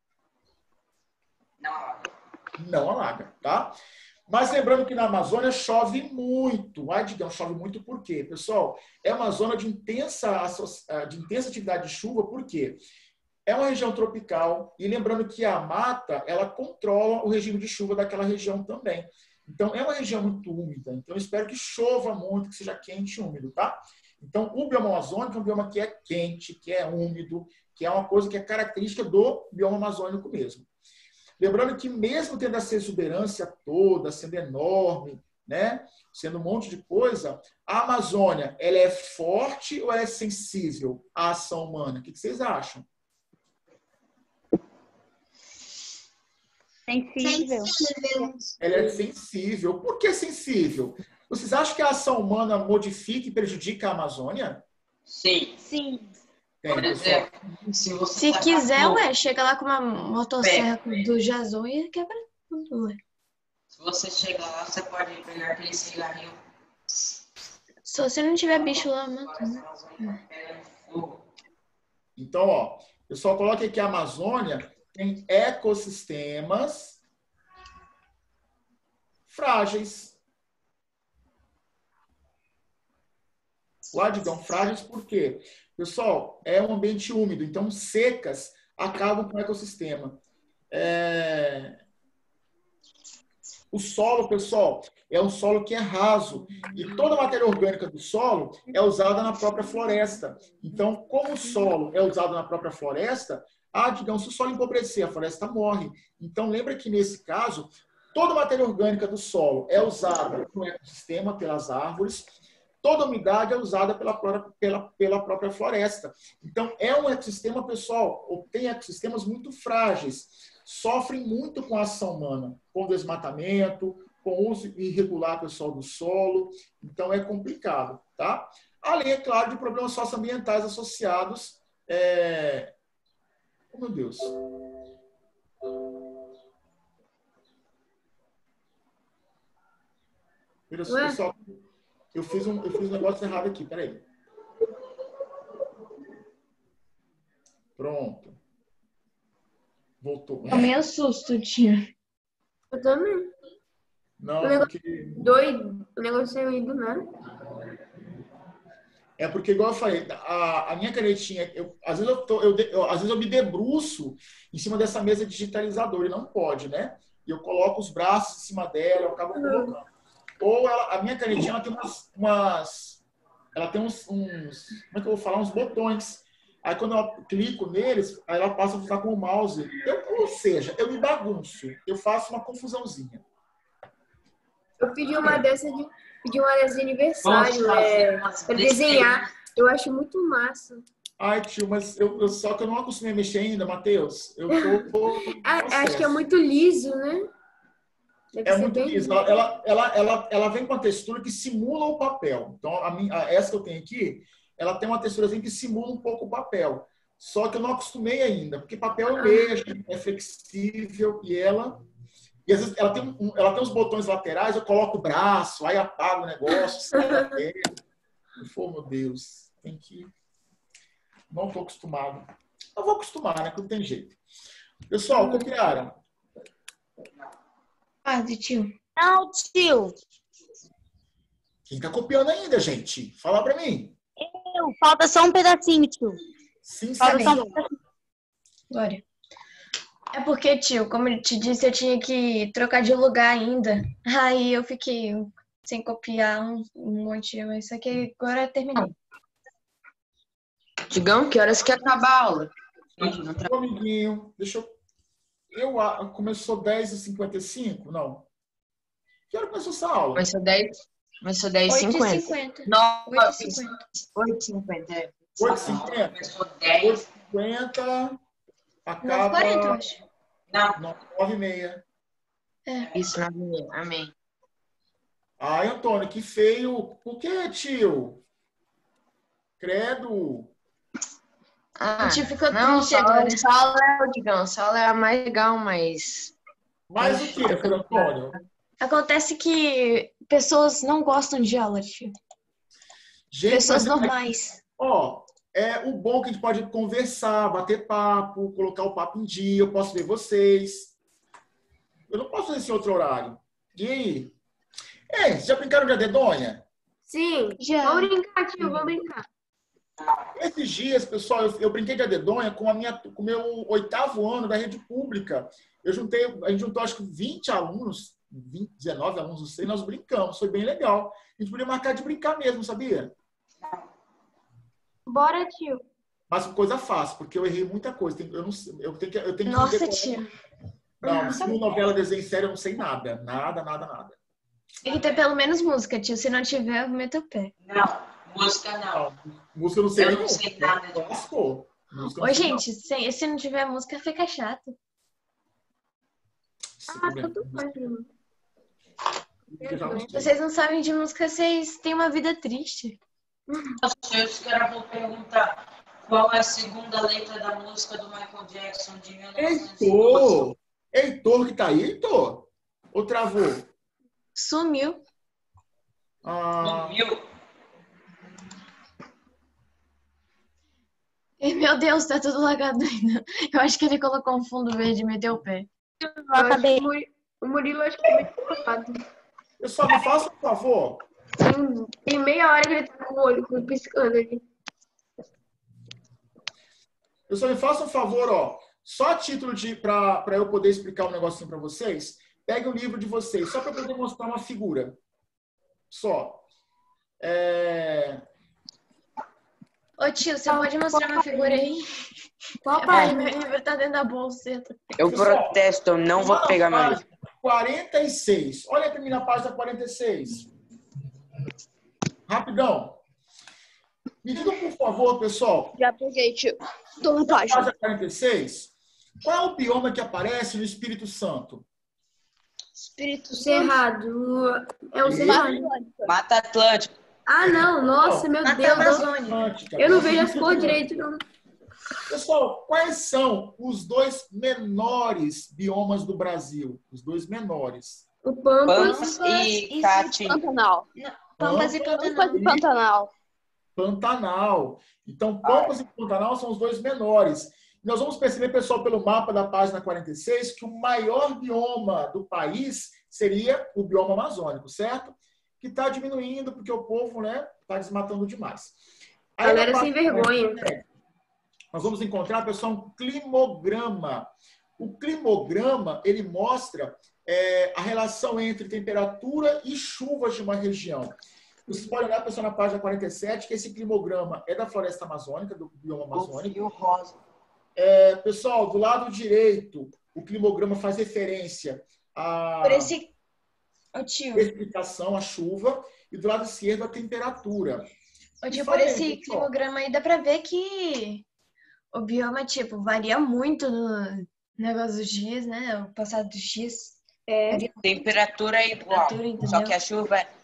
[SPEAKER 2] Não alaga.
[SPEAKER 1] Não alaga, tá? Mas lembrando que na Amazônia chove muito. Ah, Digão, chove muito por quê? Pessoal, é uma zona de intensa, de intensa atividade de chuva, por quê? É uma região tropical e lembrando que a mata, ela controla o regime de chuva daquela região também. Então, é uma região muito úmida. Então, eu espero que chova muito, que seja quente e úmido, tá? Então, o bioma amazônico é um bioma que é quente, que é úmido, que é uma coisa que é característica do bioma amazônico mesmo. Lembrando que mesmo tendo essa exuberância toda, sendo enorme, né, sendo um monte de coisa, a Amazônia, ela é forte ou ela é sensível à ação humana? O que vocês acham?
[SPEAKER 7] Sensível.
[SPEAKER 1] Ela é sensível. Por que sensível? Vocês acham que a ação humana modifica e prejudica a Amazônia?
[SPEAKER 2] Sim.
[SPEAKER 7] Sim.
[SPEAKER 1] Tem,
[SPEAKER 2] Por
[SPEAKER 1] pessoal.
[SPEAKER 2] exemplo, se você
[SPEAKER 3] Se
[SPEAKER 2] tacar
[SPEAKER 3] quiser,
[SPEAKER 2] fogo-
[SPEAKER 3] ué, chega lá com uma motosserra do Jason e quebra tudo, ué.
[SPEAKER 2] Se você chegar lá, você pode pegar aquele cigarrinho.
[SPEAKER 3] Só se não tiver bicho lá, mata,
[SPEAKER 2] Floresta
[SPEAKER 3] né?
[SPEAKER 2] amazônica pegando fogo.
[SPEAKER 1] Então, ó, pessoal, coloque aqui a Amazônia tem ecossistemas frágeis. Lá, digam, frágeis por quê? Pessoal, é um ambiente úmido, então secas acabam com o ecossistema. É... O solo, pessoal, é um solo que é raso. E toda a matéria orgânica do solo é usada na própria floresta. Então, como o solo é usado na própria floresta, ah, digamos, se o solo empobrecer, a floresta morre. Então, lembra que, nesse caso, toda a matéria orgânica do solo é usada no ecossistema, pelas árvores. toda a umidade é usada pela, pela, pela própria floresta. Então, é um ecossistema, pessoal, ou tem ecossistemas muito frágeis, sofrem muito com a ação humana, com desmatamento, com uso irregular, pessoal, do solo. Então, é complicado, tá? Além, é claro, de problemas socioambientais associados. É... Oh, meu Deus. Pessoal, eu fiz um, eu fiz um negócio errado aqui, peraí. Pronto. Voltou.
[SPEAKER 3] É meio susto, tio.
[SPEAKER 6] Eu também.
[SPEAKER 1] Não,
[SPEAKER 6] o negócio
[SPEAKER 1] porque...
[SPEAKER 6] doido. O negócio saiu aí do nada.
[SPEAKER 1] É porque, igual eu falei, a, a minha canetinha, eu, às, vezes eu, tô, eu, eu, às vezes eu me debruço em cima dessa mesa digitalizadora, e não pode, né? E eu coloco os braços em cima dela, eu acabo colocando. Ou ela, a minha canetinha, ela tem umas, umas ela tem uns, uns, como é que eu vou falar? Uns botões. Aí quando eu clico neles, aí ela passa a usar com o mouse. Eu, ou seja, eu me bagunço, eu faço uma confusãozinha.
[SPEAKER 6] Eu pedi uma dessa de, pedi uma dessa de aniversário, é, para desenhar. Eu acho muito massa.
[SPEAKER 1] Ai, tio, mas eu, eu só que eu não acostumei a mexer ainda, Matheus. Eu tô, tô
[SPEAKER 6] é, acho que é muito liso, né? Deve
[SPEAKER 1] é muito liso. Ela, ela, ela, ela, ela vem com uma textura que simula o papel. Então, a minha, a, essa que eu tenho aqui, ela tem uma texturazinha que simula um pouco o papel. Só que eu não acostumei ainda, porque papel é mexe, é flexível, e ela... E às vezes ela tem, um, ela tem uns botões laterais, eu coloco o braço, aí apago o negócio, sai da tela. Oh, meu Deus, tem que... Não estou acostumado. Eu vou acostumar, né? Que não tem jeito. Pessoal, copiaram?
[SPEAKER 3] Quase, tio.
[SPEAKER 7] Não, tio.
[SPEAKER 1] Quem está copiando ainda, gente? Fala para mim.
[SPEAKER 7] Eu. Falta só um pedacinho, tio.
[SPEAKER 1] Sim,
[SPEAKER 7] Falta
[SPEAKER 1] sim.
[SPEAKER 7] só um pedacinho.
[SPEAKER 3] Glória. É porque, tio, como eu te disse, eu tinha que trocar de lugar ainda. Aí eu fiquei sem copiar um, um monte, mas só que agora eu terminei.
[SPEAKER 9] Digão, que horas que acaba a aula?
[SPEAKER 1] Ô, amiguinho, deixa eu... eu a- Começou dez e cinquenta e cinco? Não. Que hora começou essa aula?
[SPEAKER 9] Vai ser dez, vai ser dez e
[SPEAKER 3] oito e
[SPEAKER 9] cinquenta.
[SPEAKER 3] cinquenta.
[SPEAKER 9] Nove,
[SPEAKER 3] oito e cinquenta.
[SPEAKER 9] oito e cinquenta, é.
[SPEAKER 1] oito e cinquenta?
[SPEAKER 2] Começou
[SPEAKER 1] oito
[SPEAKER 2] dez.
[SPEAKER 1] e cinquenta,
[SPEAKER 3] nove e
[SPEAKER 1] acaba
[SPEAKER 3] quarenta, eu acho.
[SPEAKER 2] Não,
[SPEAKER 1] nove e meia.
[SPEAKER 9] Isso, nove e meia. Amém.
[SPEAKER 1] Ai, Antônio, que feio. Por que, tio? Credo.
[SPEAKER 9] Ah,
[SPEAKER 3] O tio ficou
[SPEAKER 9] não,
[SPEAKER 3] triste
[SPEAKER 9] só,
[SPEAKER 3] agora.
[SPEAKER 9] só a Léo, Digão. Só a Léo é a mais legal, mas...
[SPEAKER 1] Mais o que, filho Antônio?
[SPEAKER 3] Acontece que pessoas não gostam de aula, tio.
[SPEAKER 1] Gente,
[SPEAKER 3] Pessoas
[SPEAKER 1] mas-
[SPEAKER 3] normais.
[SPEAKER 1] Ó, é o bom que a gente pode conversar, bater papo, colocar o papo em dia, eu posso ver vocês. Eu não posso fazer esse outro horário. E aí? Ei, vocês já brincaram de dedonha?
[SPEAKER 6] Sim.
[SPEAKER 3] Já.
[SPEAKER 6] Vamos brincar, tio. Vamos brincar.
[SPEAKER 1] Esses dias, pessoal, eu, eu brinquei de dedonha com a minha, com o meu oitavo ano da rede pública. Eu juntei, a gente juntou acho que vinte alunos, vinte, dezenove alunos, não sei, nós brincamos, foi bem legal. A gente podia marcar de brincar mesmo, sabia?
[SPEAKER 6] Bora, tio.
[SPEAKER 1] Mas coisa fácil, porque eu errei muita coisa. Tem- Eu, não, sei- eu tenho que, eu tenho que
[SPEAKER 3] Nossa,
[SPEAKER 1] decorar.
[SPEAKER 3] tio.
[SPEAKER 1] Não, filme, novela, desenho sério, eu não sei nada. Nada, nada, nada.
[SPEAKER 3] Tem que ter pelo menos música, tio. Se não tiver, eu meto o pé.
[SPEAKER 2] não. Música não.
[SPEAKER 1] Música eu não sei
[SPEAKER 2] Eu
[SPEAKER 1] nem
[SPEAKER 2] não sei nada de
[SPEAKER 1] Lascou. Música eu
[SPEAKER 3] Ô,
[SPEAKER 1] não sei
[SPEAKER 3] gente, se, se não tiver música, fica chato.
[SPEAKER 1] nada.
[SPEAKER 6] Ah, tudo faz, mano.
[SPEAKER 1] Eu já não sei.
[SPEAKER 3] Vocês não sabem de música, vocês têm uma vida triste.
[SPEAKER 2] Eu quero vou perguntar qual é a segunda letra da música do Michael Jackson de mil novecentos e doze.
[SPEAKER 1] Heitor! Heitor que tá aí, Heitor? Ou travou?
[SPEAKER 3] Sumiu.
[SPEAKER 1] Ah,
[SPEAKER 2] Sumiu?
[SPEAKER 3] E, meu Deus, tá tudo lagado ainda. Eu acho que ele colocou um fundo verde e meteu o pé.
[SPEAKER 6] Eu acho que o Muri- o Murilo acho que é meio preocupado.
[SPEAKER 1] pessoal, me faça um favor.
[SPEAKER 6] Tem, tem meia hora que ele tá com o olho piscando ali.
[SPEAKER 1] Pessoal, me faça um favor, ó. Só a título de para eu poder explicar um negocinho para vocês. Pegue o livro de vocês, só para poder mostrar uma figura. Só. É...
[SPEAKER 3] Ô, tio, você pode mostrar uma figura aí?
[SPEAKER 6] Qual
[SPEAKER 3] É,
[SPEAKER 6] página?
[SPEAKER 3] meu livro tá dentro da bolseta.
[SPEAKER 9] Eu
[SPEAKER 1] Pessoal,
[SPEAKER 9] protesto, eu não vou
[SPEAKER 1] lá na
[SPEAKER 9] pegar meu
[SPEAKER 1] página
[SPEAKER 9] livro.
[SPEAKER 1] quarenta e seis. Olha para mim na página quarenta e seis. Rapidão. Me digam, por favor, pessoal.
[SPEAKER 8] Já peguei, tio. Tô na página.
[SPEAKER 1] Página quarenta e seis. Qual é o bioma que aparece no Espírito Santo?
[SPEAKER 8] Espírito Santo.
[SPEAKER 6] Cerrado. É o
[SPEAKER 1] Isso.
[SPEAKER 6] Cerrado.
[SPEAKER 2] Mata Atlântica.
[SPEAKER 6] Ah, não. Nossa, meu
[SPEAKER 3] Mata
[SPEAKER 6] Deus.
[SPEAKER 3] Amazônia.
[SPEAKER 1] Atlântica.
[SPEAKER 6] Eu não vejo as cores direito, não.
[SPEAKER 1] Pessoal, quais são os dois menores biomas do Brasil? Os dois menores.
[SPEAKER 6] O Pampas.
[SPEAKER 2] Pampas e
[SPEAKER 3] e
[SPEAKER 2] Caatinga.
[SPEAKER 8] Pantanal.
[SPEAKER 3] Pampas e
[SPEAKER 1] Pampas
[SPEAKER 3] Pantanal.
[SPEAKER 8] Pampas e Pantanal.
[SPEAKER 1] Pantanal. Então, Pampas e Pantanal são os dois menores. Nós vamos perceber, pessoal, pelo mapa da página quarenta e seis, que o maior bioma do país seria o bioma amazônico, certo? Que está diminuindo porque o povo, né, está desmatando demais. Aí,
[SPEAKER 6] Galera
[SPEAKER 1] na
[SPEAKER 6] sem
[SPEAKER 1] página
[SPEAKER 6] vergonha.
[SPEAKER 1] quarenta e sete, nós vamos encontrar, pessoal, um climograma. O climograma, ele mostra é, a relação entre temperatura e chuvas de uma região. Vocês podem olhar, pessoal, na página quarenta e sete, que esse climograma é da floresta amazônica, do bioma amazônico.
[SPEAKER 2] E o rosa.
[SPEAKER 1] É, pessoal, do lado direito, o climograma faz referência à
[SPEAKER 3] Por esse... Ô, tio.
[SPEAKER 1] precipitação, a chuva, e do lado esquerdo, a temperatura.
[SPEAKER 3] Ô, tio,
[SPEAKER 1] E
[SPEAKER 3] por
[SPEAKER 1] falei,
[SPEAKER 3] esse
[SPEAKER 1] pessoal,
[SPEAKER 3] climograma aí dá pra ver que o bioma, tipo, varia muito no negócio dos dias, né? O passado dos dias.
[SPEAKER 6] É.
[SPEAKER 3] Varia
[SPEAKER 2] Temperatura é igual.
[SPEAKER 3] Temperatura, entendeu?
[SPEAKER 2] Só que a chuva é.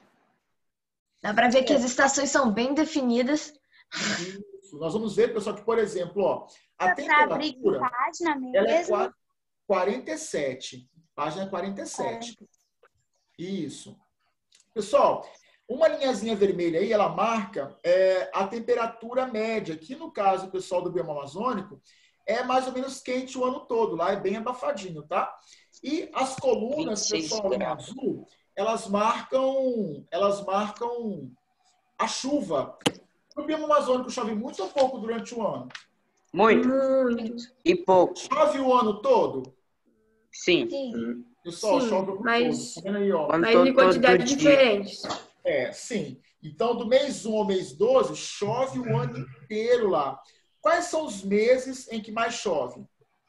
[SPEAKER 3] Dá pra ver que as estações são bem definidas.
[SPEAKER 1] Isso. Nós vamos ver, pessoal, que, por exemplo, ó, a
[SPEAKER 7] Pra abrir que
[SPEAKER 1] temperatura
[SPEAKER 7] página
[SPEAKER 1] ela é
[SPEAKER 7] mesmo?
[SPEAKER 1] qua- quarenta e sete. Página quarenta e sete. Isso. Pessoal, uma linhazinha vermelha aí, ela marca é, a temperatura média, que no caso, pessoal do bioma amazônico, é mais ou menos quente o ano todo. Lá é bem abafadinho, tá? E as colunas,
[SPEAKER 2] vinte e seis
[SPEAKER 1] pessoal, em
[SPEAKER 2] graus.
[SPEAKER 1] azul, elas marcam, elas marcam a chuva. No bioma amazônico chove muito ou pouco durante o ano?
[SPEAKER 2] Muito
[SPEAKER 6] Muito.
[SPEAKER 2] e pouco.
[SPEAKER 1] Chove o ano todo?
[SPEAKER 2] Sim.
[SPEAKER 3] Sim.
[SPEAKER 1] Pessoal,
[SPEAKER 6] Sim,
[SPEAKER 1] chove o ano
[SPEAKER 6] mas-
[SPEAKER 1] todo. Tá vendo aí, ó?
[SPEAKER 2] Quando
[SPEAKER 6] Mas
[SPEAKER 2] todo-
[SPEAKER 6] em quantidades
[SPEAKER 2] todo dia.
[SPEAKER 6] diferentes.
[SPEAKER 1] É, sim. Então, do mês um ao mês doze, chove o ano inteiro lá. Quais são os meses em que mais chove?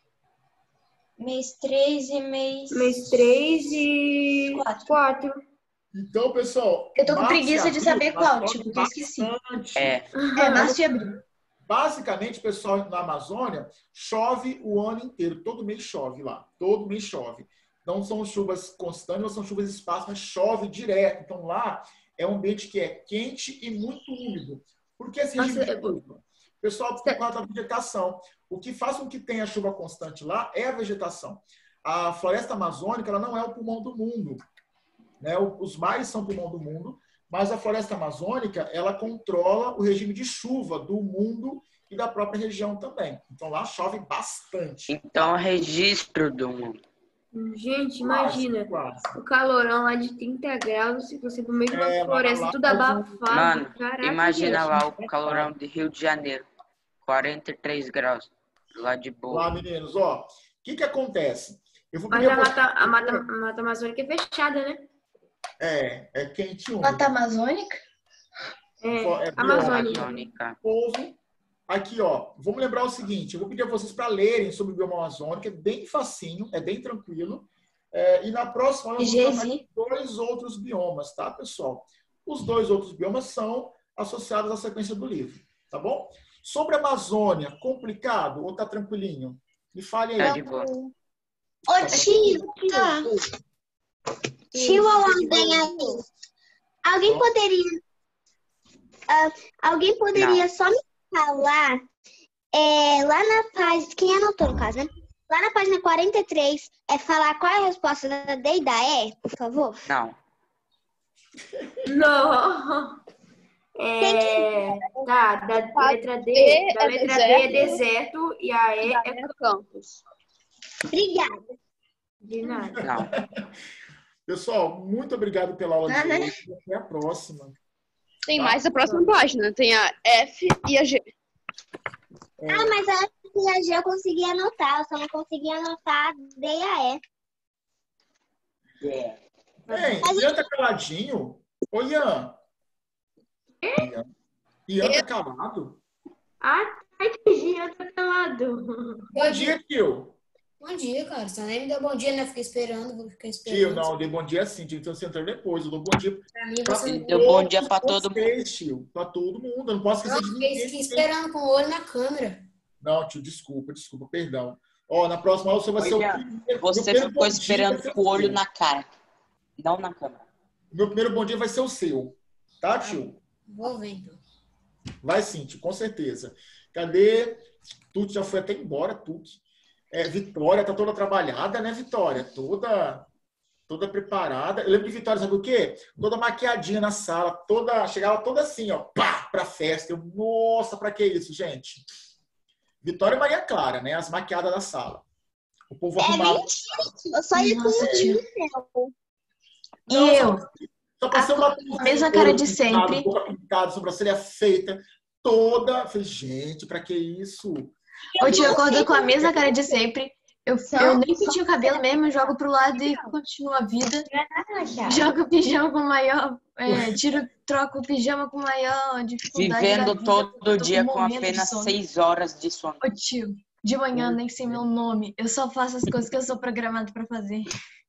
[SPEAKER 3] Mês três e mês...
[SPEAKER 6] Mês três e
[SPEAKER 3] Quatro.
[SPEAKER 6] quatro.
[SPEAKER 1] Então, pessoal...
[SPEAKER 3] Eu tô com
[SPEAKER 1] março e
[SPEAKER 3] preguiça de
[SPEAKER 1] abril,
[SPEAKER 3] saber
[SPEAKER 1] lá
[SPEAKER 3] qual,
[SPEAKER 1] chove
[SPEAKER 3] tipo, porque eu esqueci.
[SPEAKER 1] bastante.
[SPEAKER 2] É.
[SPEAKER 3] É, março e abril.
[SPEAKER 1] Basicamente, pessoal, na Amazônia, chove o ano inteiro. Todo mês chove lá. Todo mês chove. Não são chuvas constantes, não são chuvas esparsas, mas chove direto. Então, lá é um ambiente que é quente e muito úmido. Por que esse regime
[SPEAKER 6] Nossa,
[SPEAKER 1] de chuva? Pessoal, por causa da vegetação. O que faz com que tenha chuva constante lá é a vegetação. A floresta amazônica, ela não é o pulmão do mundo, né? Os mares são o pulmão do mundo, mas a floresta amazônica, ela controla o regime de chuva do mundo e da própria região também. Então, lá chove bastante.
[SPEAKER 2] Então, registro do mundo.
[SPEAKER 6] Gente, imagina.
[SPEAKER 1] Quase, quase.
[SPEAKER 6] O calorão lá de trinta graus, se você no meio de uma
[SPEAKER 1] É,
[SPEAKER 6] floresta,
[SPEAKER 1] lá-
[SPEAKER 6] tudo
[SPEAKER 1] lá-
[SPEAKER 6] abafado.
[SPEAKER 2] Mano,
[SPEAKER 6] Caraca,
[SPEAKER 2] imagina
[SPEAKER 6] gente.
[SPEAKER 2] lá o calorão de Rio de Janeiro. quarenta e três graus. Lá de boa.
[SPEAKER 1] Lá, meninos, ó. O que que acontece? Eu vou
[SPEAKER 6] Mas
[SPEAKER 1] pedir
[SPEAKER 6] a
[SPEAKER 1] a vocês-
[SPEAKER 6] mata, a, mata, a mata amazônica é fechada, né?
[SPEAKER 1] É, é quente e úmido.
[SPEAKER 3] Mata Amazônica?
[SPEAKER 6] É,
[SPEAKER 1] É
[SPEAKER 6] Amazônica.
[SPEAKER 2] Amazônica.
[SPEAKER 1] Povo. Aqui, ó, vamos lembrar o seguinte, eu vou pedir a vocês para lerem sobre o bioma amazônico, é bem facinho, é bem tranquilo. É, e na próxima eu vou
[SPEAKER 3] Gezi.
[SPEAKER 1] mostrar dois outros biomas, tá, pessoal? Os dois outros biomas são associados à sequência do livro, tá bom? Sobre a Amazônia, complicado ou tá tranquilinho? Me fale
[SPEAKER 2] Tá
[SPEAKER 1] aí.
[SPEAKER 2] de boa.
[SPEAKER 7] Ô, tio,
[SPEAKER 3] Tá.
[SPEAKER 7] tio Alanganha, alguém poderia, ah, alguém poderia só me falar, é, lá na página, quem anotou no caso, né? Lá na página quarenta e três, é falar qual é a resposta da D e da E, por favor?
[SPEAKER 2] Não.
[SPEAKER 6] Não. É, tá, da letra D,
[SPEAKER 8] D
[SPEAKER 6] da
[SPEAKER 8] é
[SPEAKER 6] letra D
[SPEAKER 8] deserto.
[SPEAKER 6] é deserto e a E é
[SPEAKER 8] É campus.
[SPEAKER 7] Obrigada.
[SPEAKER 6] de nada.
[SPEAKER 2] Não.
[SPEAKER 1] Pessoal, muito obrigado pela aula
[SPEAKER 3] Ah,
[SPEAKER 1] de
[SPEAKER 3] né?
[SPEAKER 1] hoje. Até a próxima.
[SPEAKER 8] Tem
[SPEAKER 1] Tá.
[SPEAKER 8] mais a próxima página. Tem a F e a G.
[SPEAKER 7] Ah, mas a F e a G eu consegui anotar, eu só não consegui anotar a D e a E.
[SPEAKER 1] Ei, Ian tá caladinho? Ô, Ian. Ian, Ian tá calado?
[SPEAKER 6] Ah, tá, entendi, eu tô calado.
[SPEAKER 1] Bom dia, tio.
[SPEAKER 10] Bom dia, cara. Você nem me deu bom dia, né? Fiquei esperando, vou ficar esperando.
[SPEAKER 1] Tio, não, eu dei bom dia sim, tio. Então você entrou depois. Eu dou bom dia
[SPEAKER 10] Pra mim,
[SPEAKER 1] pra
[SPEAKER 10] você não
[SPEAKER 2] Deu bom dia pra todo
[SPEAKER 1] vocês,
[SPEAKER 2] mundo.
[SPEAKER 1] tio. Pra todo mundo. Eu não posso esquecer
[SPEAKER 10] Não,
[SPEAKER 1] de
[SPEAKER 10] fiquei,
[SPEAKER 1] ninguém.
[SPEAKER 10] fiquei esperando com o olho na câmera.
[SPEAKER 1] Não, tio, desculpa, desculpa, perdão. Ó, na próxima aula você vai ser o
[SPEAKER 2] William,
[SPEAKER 1] primeiro. meu
[SPEAKER 2] Você
[SPEAKER 1] primeiro
[SPEAKER 2] ficou
[SPEAKER 1] bom dia
[SPEAKER 2] esperando
[SPEAKER 1] vai ser
[SPEAKER 2] com o olho
[SPEAKER 1] seu.
[SPEAKER 2] na cara, não na câmera.
[SPEAKER 1] Meu primeiro bom dia vai ser o seu. Tá, tio?
[SPEAKER 10] Vou ver, então.
[SPEAKER 1] Vai sim, tio, com certeza. Cadê? Tuti já foi até embora, Tuti. É, Vitória tá toda trabalhada, né, Vitória? Toda, toda preparada. Eu lembro de Vitória, sabe o quê? Toda maquiadinha na sala, toda, chegava toda assim, ó, pá, pra festa. Eu, nossa, pra que isso, gente? Vitória e Maria Clara, né? As maquiadas da sala. O povo
[SPEAKER 7] É
[SPEAKER 1] arrumava.
[SPEAKER 7] mentira, eu saí com
[SPEAKER 3] Nossa, tio.
[SPEAKER 7] um
[SPEAKER 3] E
[SPEAKER 1] Não,
[SPEAKER 3] eu,
[SPEAKER 1] Só passei
[SPEAKER 3] a
[SPEAKER 1] uma
[SPEAKER 3] com a mesma cara de sempre.
[SPEAKER 1] boca pintada, sobrancelha feita, toda. Falei, gente, pra que isso?
[SPEAKER 3] O tio acordou com a mesma cara de sempre. Eu,
[SPEAKER 7] Só-
[SPEAKER 3] eu nem pedi o cabelo mesmo, eu jogo pro lado e continuo a vida. Jogo o pijama com maior. É, tiro, troco o pijama com maior dificuldade. da
[SPEAKER 2] Vivendo
[SPEAKER 3] vida,
[SPEAKER 2] todo
[SPEAKER 3] tô
[SPEAKER 2] dia com
[SPEAKER 3] morrendo de
[SPEAKER 2] apenas
[SPEAKER 3] sono.
[SPEAKER 2] seis horas de sono.
[SPEAKER 3] Ô tio, de manhã nem sei meu nome. Eu só faço as coisas que eu sou programado pra fazer.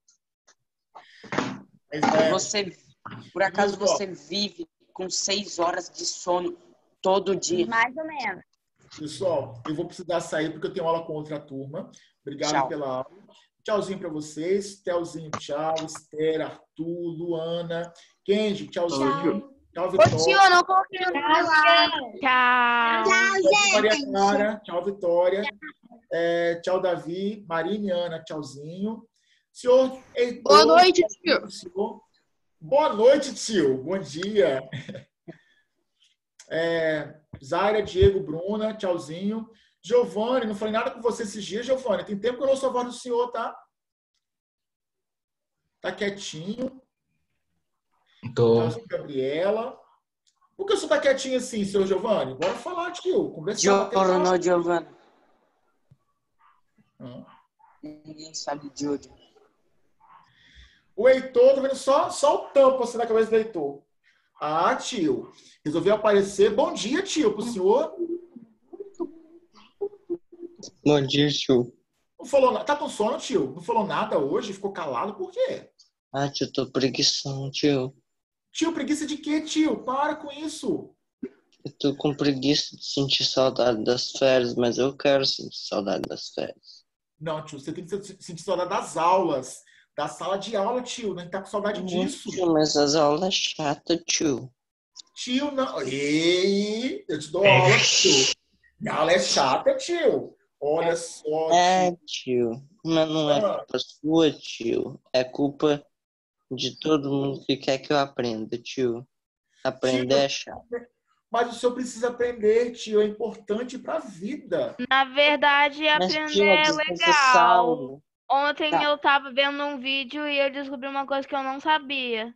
[SPEAKER 1] Mas, é,
[SPEAKER 2] Você, por acaso,
[SPEAKER 1] Viu só?
[SPEAKER 2] você vive com seis horas de sono todo dia?
[SPEAKER 7] Mais ou menos.
[SPEAKER 1] Pessoal, eu vou precisar sair porque eu tenho aula com outra turma. Obrigado
[SPEAKER 2] Tchau.
[SPEAKER 1] pela aula. Tchauzinho pra vocês. Telzinho, tchau. Esther, Arthur, Luana, Kenji, tchauzinho. Tchau,
[SPEAKER 7] Ô,
[SPEAKER 1] Vitória.
[SPEAKER 7] tio, eu não coloquei o nome lá.
[SPEAKER 5] Tchau.
[SPEAKER 1] Tchau, Maria Clara. Tchau, Vitória. É, tchau, Davi. Marina e Ana, tchauzinho. Senhor Heitor.
[SPEAKER 8] Boa noite, tio.
[SPEAKER 1] Senhor. Boa noite, tio. Bom dia. É, Zaira, Diego, Bruna, tchauzinho. Giovanni, não falei nada com você esses dias, Giovanni. Tem tempo que eu não ouço a voz do senhor, tá? Tá quietinho.
[SPEAKER 11] Tô.
[SPEAKER 1] Tchauzinho, Gabriela. Por que o senhor tá quietinho assim, senhor Giovanni? Bora falar, tio. Conversar. bater papo.
[SPEAKER 2] Giorno, Giovanni.
[SPEAKER 1] Ah.
[SPEAKER 2] Ninguém sabe de onde.
[SPEAKER 1] O Heitor, tô vendo só, só o tampo assim na cabeça do Heitor. Ah, tio. Resolveu aparecer. Bom dia, tio, pro senhor.
[SPEAKER 11] Bom dia, tio.
[SPEAKER 1] Não falou nada. Tá com sono, tio? Não falou nada hoje? Ficou calado? Por quê?
[SPEAKER 11] Ah, tio, tô preguição, tio.
[SPEAKER 1] Tio, preguiça de quê, tio? Para com isso.
[SPEAKER 11] Eu tô com preguiça de sentir saudade das férias, mas eu quero sentir saudade das férias.
[SPEAKER 1] Não, tio, você tem que sentir saudade das aulas. Da sala de aula, tio. A gente tá com saudade disso.
[SPEAKER 11] Tio, mas as aulas é chata, tio.
[SPEAKER 1] Tio, não. Ei, eu te dou aula, tio. Minha aula é chata, tio. Olha só,
[SPEAKER 11] É,
[SPEAKER 1] tio.
[SPEAKER 11] tio. Mas não é
[SPEAKER 1] Ah.
[SPEAKER 11] culpa sua, tio. É culpa de todo mundo que quer que eu aprenda, tio. Aprender é chato.
[SPEAKER 1] Mas o senhor precisa aprender, tio. É importante pra vida.
[SPEAKER 5] Na verdade,
[SPEAKER 11] Mas,
[SPEAKER 5] aprender
[SPEAKER 11] tio, é
[SPEAKER 5] é legal.
[SPEAKER 11] desnecessário.
[SPEAKER 5] Ontem
[SPEAKER 2] Tá.
[SPEAKER 5] eu tava vendo um vídeo e eu descobri uma coisa que eu não sabia.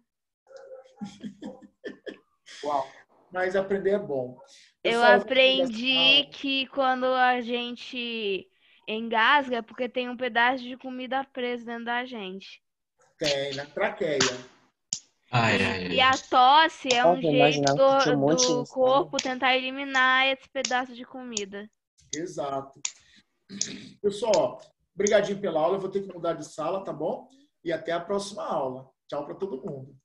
[SPEAKER 2] Uau.
[SPEAKER 1] Mas aprender é bom.
[SPEAKER 5] Eu
[SPEAKER 1] Pessoal,
[SPEAKER 5] aprendi que quando a gente engasga é porque tem um pedaço de comida preso dentro da gente.
[SPEAKER 1] tem na traqueia.
[SPEAKER 11] Ai, ai,
[SPEAKER 5] E a tosse é um
[SPEAKER 11] Nossa, eu
[SPEAKER 5] jeito
[SPEAKER 11] imaginava que tinha um monte de
[SPEAKER 5] do
[SPEAKER 11] inseto.
[SPEAKER 5] corpo tentar eliminar esse pedaço de comida.
[SPEAKER 1] Exato. Pessoal, brigadinho pela aula. Eu vou ter que mudar de sala, tá bom? E até a próxima aula. Tchau para todo mundo.